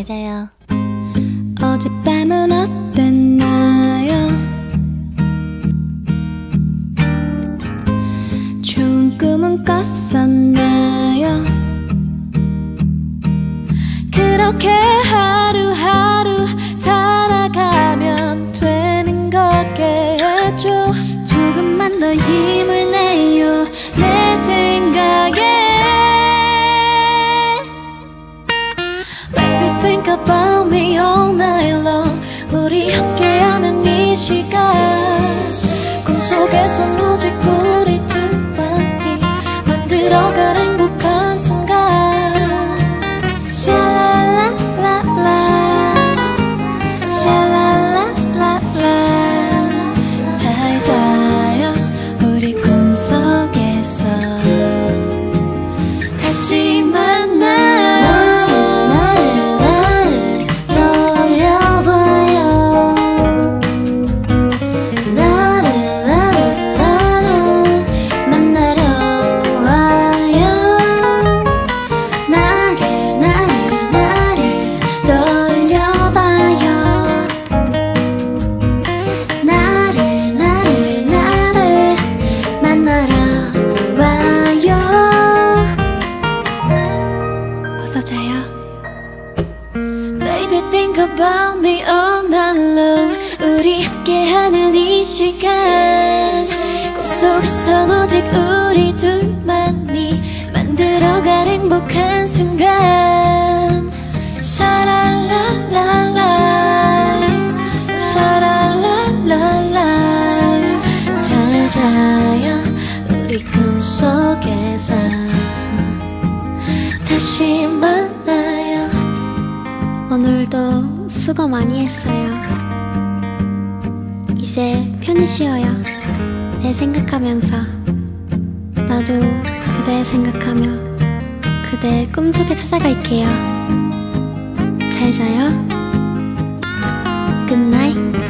잘 자요. 어젯밤은 어땠나요? 좋은 꿈은 꿨었나요? 그렇게 하루하루 살아가면 되는 거겠죠. 조금만 더 힘을 내요 내 생각에. Baby think about me all night long. 우리 함께하는 이 시간 꿈속에선 오직 우리 둘만이 만들어갈 행복한 순간. 샤랄랄랄라 샤랄랄랄라. 잘 자요 우리 꿈속에서 다시 만나요. 나를 떠올려봐요. 나를 만나러 와요. 나를 떠올려봐요. 나를 만나러 와요. 어서 자요. Baby think about me all night long. 우리 함께하는 이 시간 꿈속에선 오직 우리 둘만이 만들어갈 행복한 순간. 샤랄랄랄라 샤랄랄랄라. 잘 자요 우리 꿈속에서 다시 만나요. 오늘도 수고 많이 했어요. 이제 편히 쉬어요. 내 생각하면서 나도 그대 생각하며 그대 꿈속에 찾아갈게요. 잘 자요. Good night.